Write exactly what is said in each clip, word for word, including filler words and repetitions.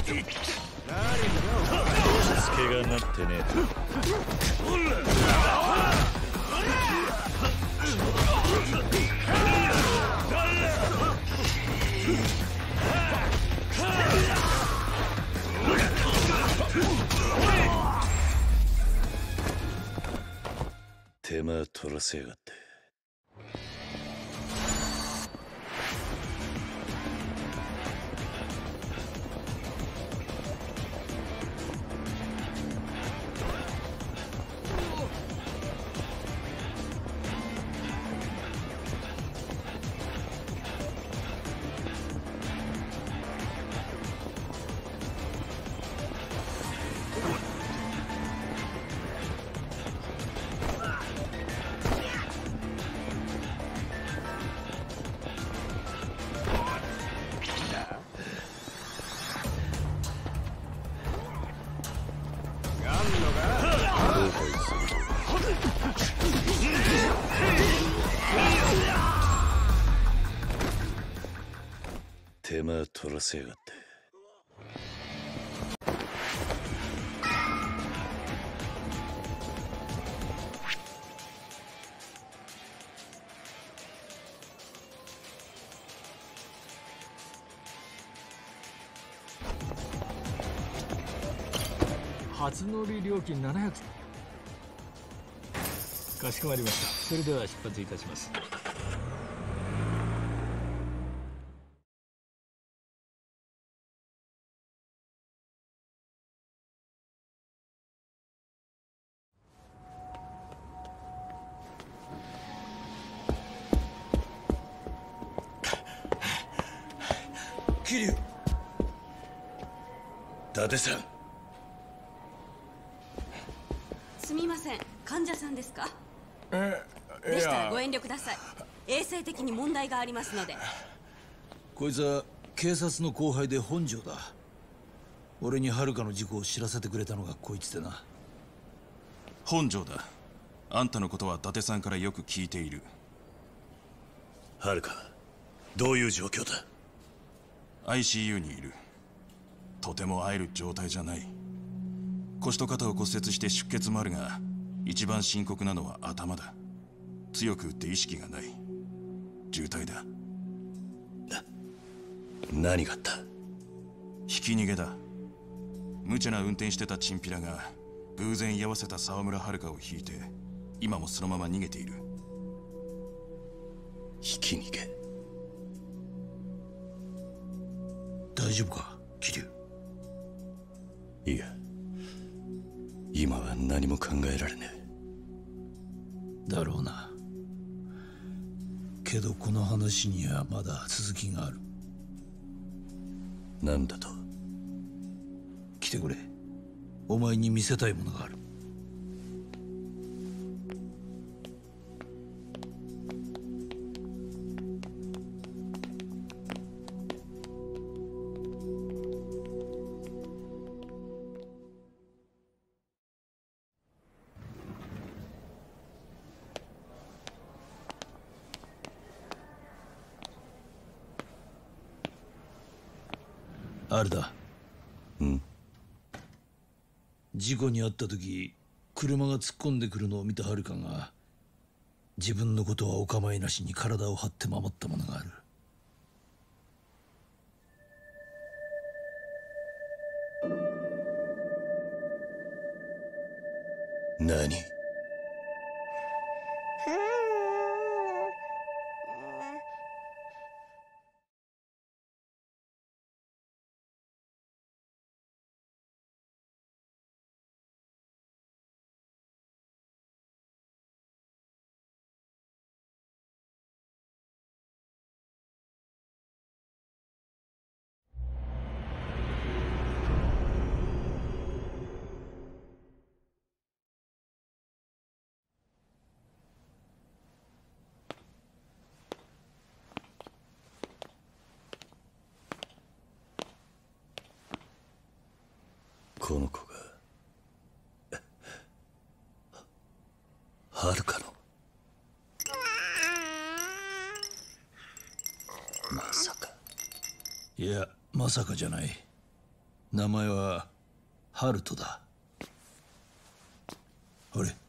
助がなってね手間取らせやがって。手間取らせやがって。 初乗り料金ななひゃく。かしこまりました。それでは出発いたします。 桐生、伊達さん。 すみません、患者さんですか？ えでしたらご遠慮ください。衛生的に問題がありますので。 こいつは警察の後輩で本庄だ。俺に遥の事故を知らせてくれたのがこいつでな。 本庄だ。あんたのことは伊達さんからよく聞いている。 遥、どういう状況だ？ アイシーユー にいる。とても会える状態じゃない。腰と肩を骨折して出血もあるが、一番深刻なのは頭だ。強く打って意識がない。重体だ。 何があった？ ひき逃げだ。無茶な運転してたチンピラが偶然居合わせた沢村遥を引いて、今もそのまま逃げている。 ひき逃げ？ 大丈夫か桐生？ いや、今は何も考えられねえ。だろうな。けどこの話にはまだ続きがある。 何だと？ 来てくれ。お前に見せたいものがある。あれだ。 うん。 事故に遭った時、車が突っ込んでくるのを見た遥が、自分のことはお構いなしに体を張って守ったものがある。 何？この子が遥の？まさか。 いや、まさかじゃない。 名前はハルトだ。あれ、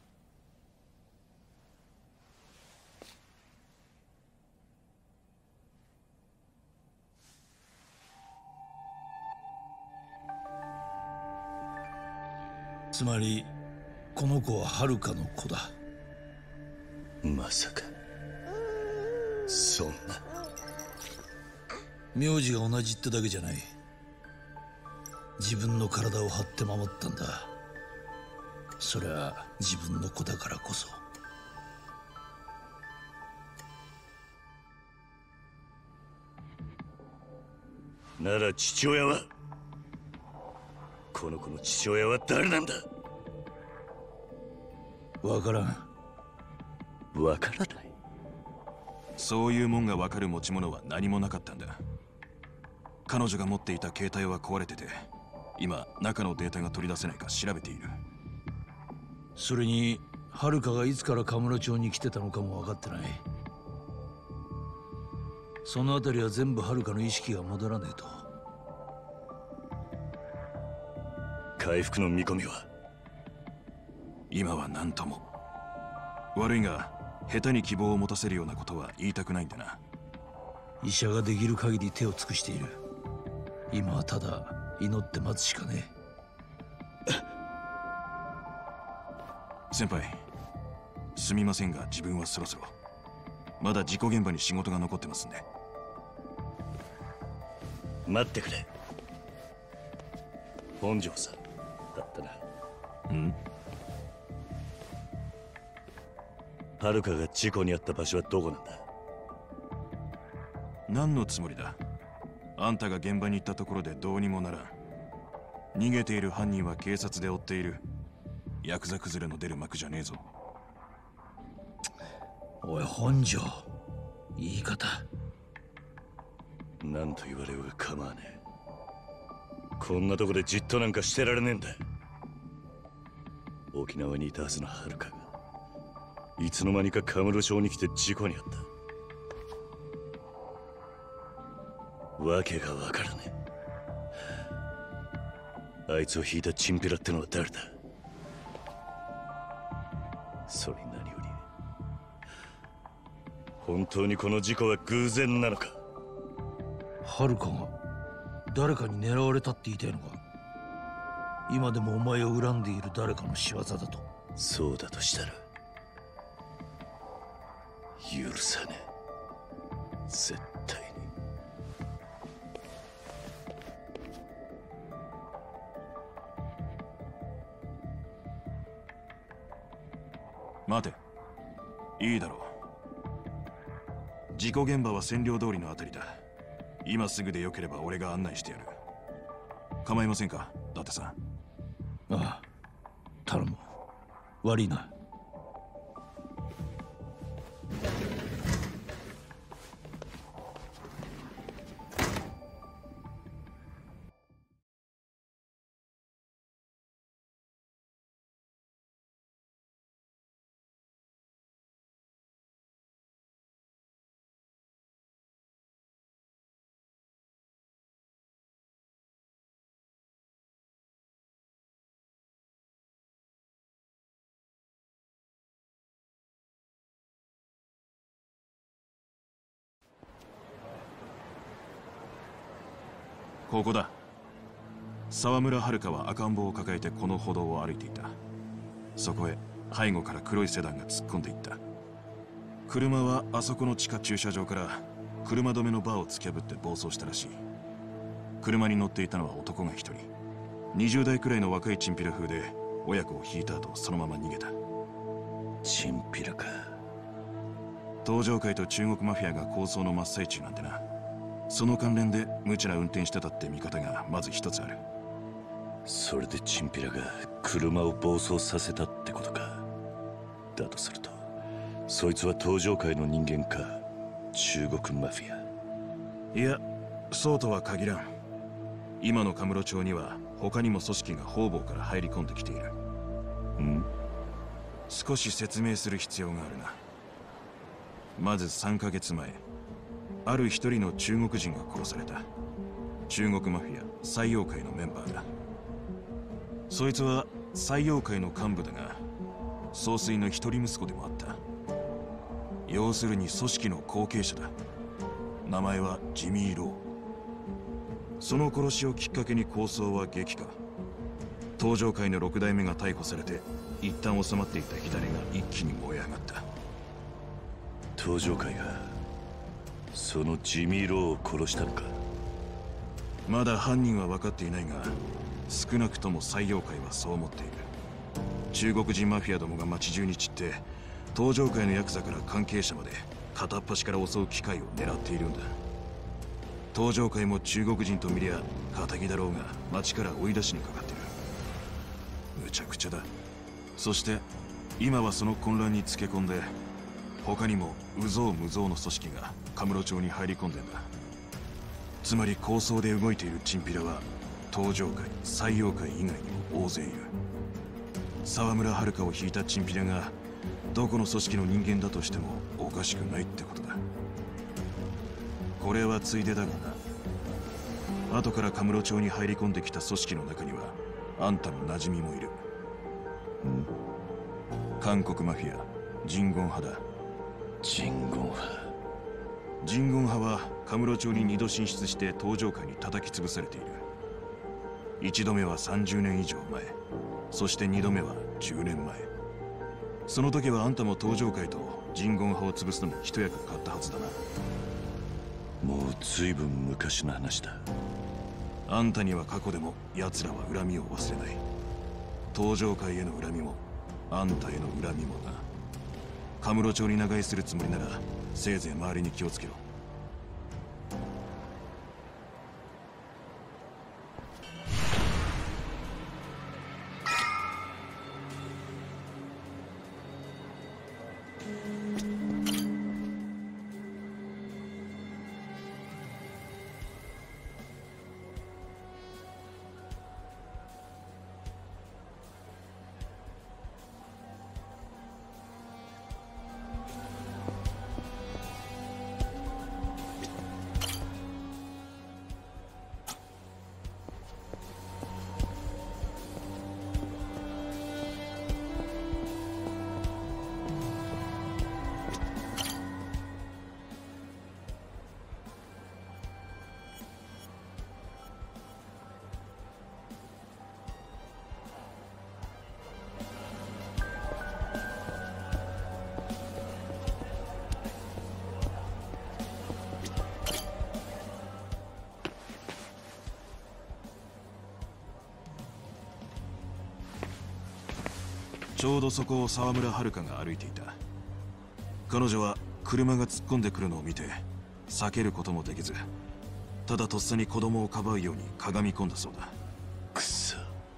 つまりこの子はハルカの子だ。 まさかそんな。 名字が同じってだけじゃない。自分の体を張って守ったんだ。それは自分の子だからこそ。 なら父親は、この子の父親は誰なんだ？ わからん。 わからない。 そういうもんがわかる持ち物は何もなかったんだ。彼女が持っていた携帯は壊れてて、今中のデータが取り出せないか調べている。 それにハルカがいつからカムロ町に来てたのかも分かってない。そのあたりは全部ハルカの意識が戻らねえと。 回復の見込みは？ 今は何とも。悪いが下手に希望を持たせるようなことは言いたくないんだな。 医者ができる限り手を尽くしている。今はただ祈って待つしかねえ。 先輩、すみませんが自分はそろそろ。まだ事故現場に仕事が残ってますんで。 待ってくれ。本庄さんだったな。 うん？ ハルカが事故に遭った場所はどこなんだ？ 何のつもりだ？あんたが現場に行ったところでどうにもならん。逃げている犯人は警察で追っている。ヤクザ崩れの出る幕じゃねえぞ。 おい本庄、言い方。 何と言われようが構わねえ。こんなとこでじっとなんかしてられねえんだ。沖縄にいたはずのハルカがいつの間にかカムロ町に来て事故に遭った。わけがわからねえ。あいつを引いたチンピラってのは誰だ？それに何より、本当にこの事故は偶然なのか？ ハルカが誰かに狙われたって言いたいのか？今でもお前を恨んでいる誰かの仕業だと。 そうだとしたら許さねえ、絶対に。 待て、いいだろう。事故現場は占領通りのあたりだ。今すぐでよければ俺が案内してやる。構いませんか、伊達さん。 ああ、頼む。悪いな。 ここだ。沢村遥は赤ん坊を抱えてこの歩道を歩いていた。そこへ背後から黒いセダンが突っ込んでいった。車はあそこの地下駐車場から車止めのバーを突き破って暴走したらしい。車に乗っていたのは男が一人。にじゅう代くらいの若いチンピラ風で親子を引いた後そのまま逃げた。 チンピラか。 東上会と中国マフィアが抗争の真っ最中なんでな。その関連で無茶な運転してたって見方がまず一つある。 それでチンピラが車を暴走させたってことか。だとするとそいつは東上会の人間か中国マフィア。 いや、そうとは限らん。今のカムロ町には他にも組織が方々から入り込んできている。 ん？ 少し説明する必要があるな。まずさんかげつまえ、ある一人の中国人が殺された。 中国マフィア採用会のメンバーだ。そいつは採用会の幹部だが、総帥の一人息子でもあった。要するに組織の後継者だ。名前はジミー・ロー。その殺しをきっかけに抗争は激化。東上会の六代目が逮捕されて、一旦収まっていた火種が一気に燃え上がった。 東上会がそのジミー・ローを殺したのか。 まだ犯人は分かっていないが、少なくとも採用会はそう思っている。中国人マフィアどもが街中に散って、東上会のヤクザから関係者まで片っ端から襲う機会を狙っているんだ。東上会も中国人と見りゃ仇だろうが街から追い出しにかかってる。むちゃくちゃだ。そして今はその混乱につけ込んで、他にも有象無象の組織がカムロ町に入り込んでんだ。つまり抗争で動いているチンピラは東上会、採用会以外にも大勢いる。沢村遥を引いたチンピラがどこの組織の人間だとしてもおかしくないってことだ。これはついでだがな、後からカムロ町に入り込んできた組織の中にはあんたの馴染みもいる。 ん？ 韓国マフィアジンゴン派だ。 ジンゴン派。 ジンゴン派はカムロ町に二度進出して東上会に叩き潰されている。一度目はさんじゅうねん以上前、そして二度目はじゅうねんまえ。その時はあんたも東上会とジンゴン派を潰すのに一役買ったはずだな。 もう随分昔の話だ。 あんたには過去でも奴らは恨みを忘れない。東上会への恨みもあんたへの恨みもな。カムロ町に長居するつもりならせいぜい周りに気をつけろ。ちょうどそこを沢村遥が歩いていた。彼女は車が突っ込んでくるのを見て避けることもできず、ただとっさに子供をかばうようにかがみ込んだそうだ。 くっそ。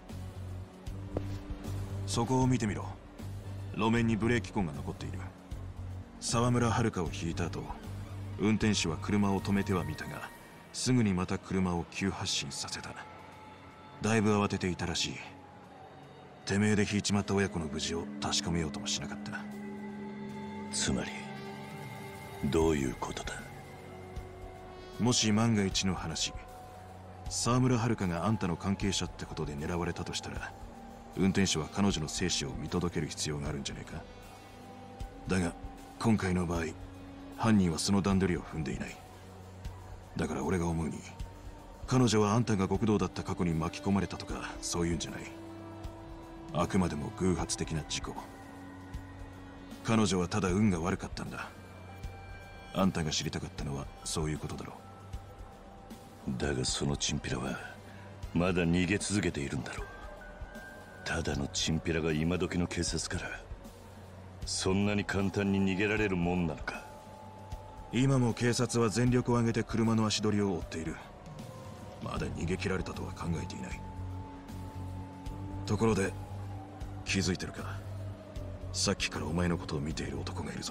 そこを見てみろ。路面にブレーキ痕が残っている。沢村遥を引いた後、運転手は車を止めてはみたが、すぐにまた車を急発進させた。だいぶ慌てていたらしい。てめえで引いちまった親子の無事を確かめようともしなかった。 つまりどういうことだ。 もし万が一の話、沢村遥があんたの関係者ってことで狙われたとしたら、運転手は彼女の生死を見届ける必要があるんじゃねえか。だが今回の場合、犯人はその段取りを踏んでいない。だから俺が思うに、彼女はあんたが極道だった過去に巻き込まれたとかそういうんじゃない。あくまでも偶発的な事故。彼女はただ運が悪かったんだ。あんたが知りたかったのはそういうことだろう。だがそのチンピラはまだ逃げ続けているんだろう。ただのチンピラが今時の警察からそんなに簡単に逃げられるもんなのか。 今も警察は全力を挙げて車の足取りを追っている。まだ逃げ切られたとは考えていない。ところで気づいてるか。さっきからお前のことを見ている男がいるぞ。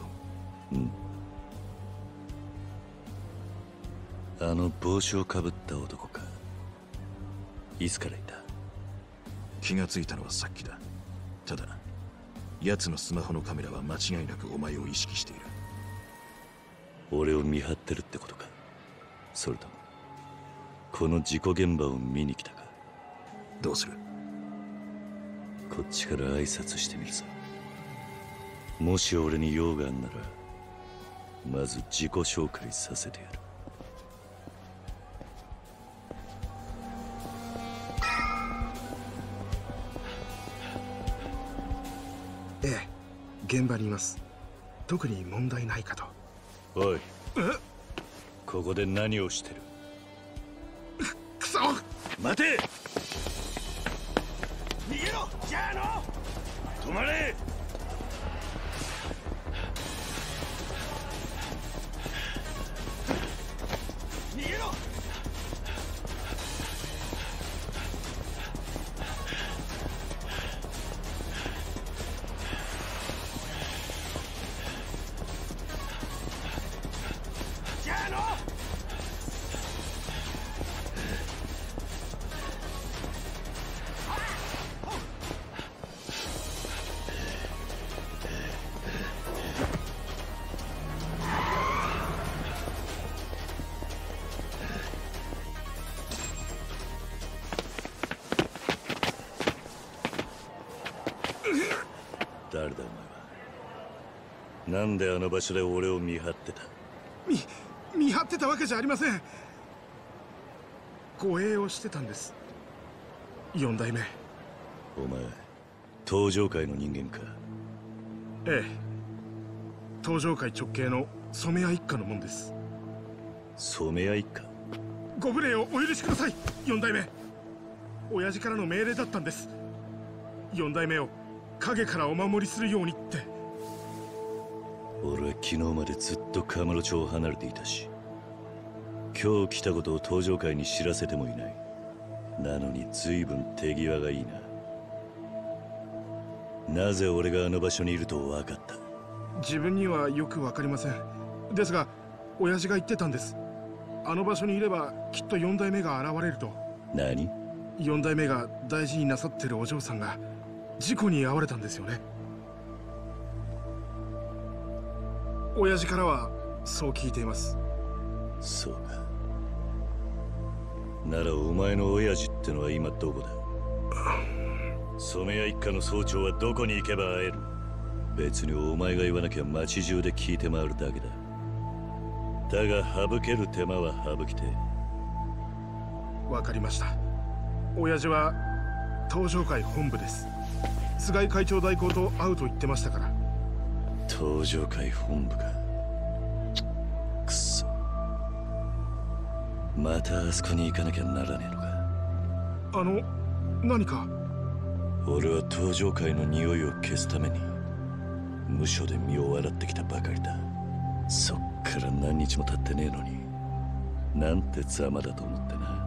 うん。あの帽子をかぶった男か。いつからいた。 気がついたのはさっきだ。ただ奴のスマホのカメラは間違いなくお前を意識している。 俺を見張ってるってことか。それともこの事故現場を見に来たか。 どうする？ こっちから挨拶してみるぞ。もし俺に用があんならまず自己紹介させてやる。 ええ、現場にいます。特に問題ないかと。 おい、ここで何をしてる？ くそ！ 待て！逃げろ！じゃあの！止まれ！逃げろ！じゃあの！誰だお前は。なんであの場所で俺を見張ってた？ 見見張ってたわけじゃありません。護衛をしてたんです。四代目。 お前登場界の人間か？ ええ、登場界直系の染谷一家のもんです。 染谷一家？ ご無礼をお許しください、四代目。親父からの命令だったんです。四代目を影からお守りするようにって。 俺は昨日までずっとカムロ町を離れていたし、今日来たことを登場界に知らせてもいない。なのに随分手際がいいな。なぜ俺があの場所にいると分かった？ 自分にはよくわかりません。ですが親父が言ってたんです。あの場所にいればきっと四代目が現れると。 何？ 四代目が大事になさってるお嬢さんが事故に遭われたんですよね。親父からはそう聞いています。 そうか。ならお前の親父ってのは今どこだ？染谷一家の総長はどこに行けば会える？別にお前が言わなきゃ町中で聞いて回るだけだ。だが省ける手間は省きて。 わかりました。親父は登場会本部です。菅井会長代行と会うと言ってましたから。 登場会本部か。くそ、またあそこに行かなきゃならねえのか。 あの何か？ 俺は登場会の匂いを消すために無所で身を洗ってきたばかりだ。そっから何日も経ってねえのになんてざまだと思ってな。